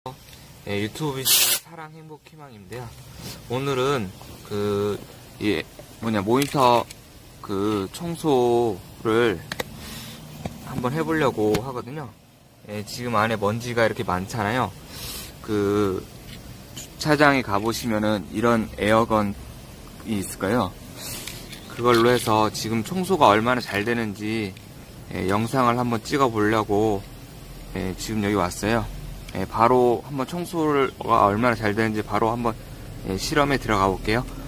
유튜브 비전 사랑 행복 희망인데요. 오늘은 모니터 청소를 한번 해보려고 하거든요. 지금 안에 먼지가 이렇게 많잖아요. 주차장에 가보시면은 이런 에어건이 있을까요? 그걸로 해서 지금 청소가 얼마나 잘 되는지 영상을 한번 찍어 보려고 지금 여기 왔어요. 바로 한번 청소가 얼마나 잘 되는지 바로 한번 실험에 들어가 볼게요.